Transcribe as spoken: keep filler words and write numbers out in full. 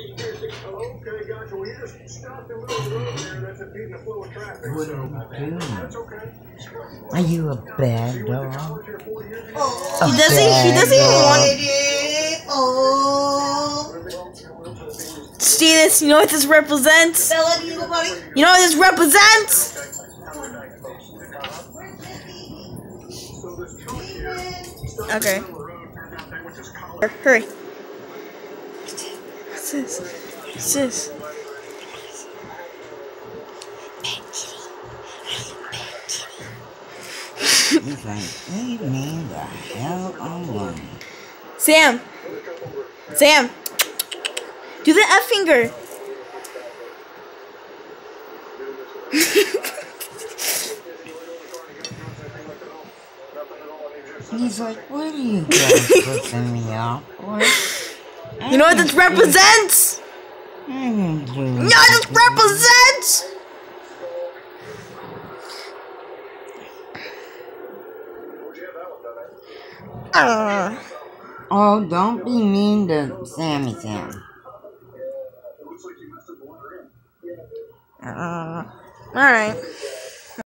Okay, gotcha. Well, you just stopped in the middle of the road there. That's impeding the flow of traffic. What are you doing? That's okay. Are you a bad dog? Oh, he doesn't. He doesn't even want it. Oh. See this? You know what this represents? Bella, do you go, buddy? You know what this represents? Okay. Hurry. What's this? What's this? He's like, leave me the hell alone. Sam! Sam! Do the F finger! He's like, what are you guys putting me off for? You know what this represents? I didn't do You know what this represents? Uh, Oh, don't be mean to Sammy Sam. uh, Alright.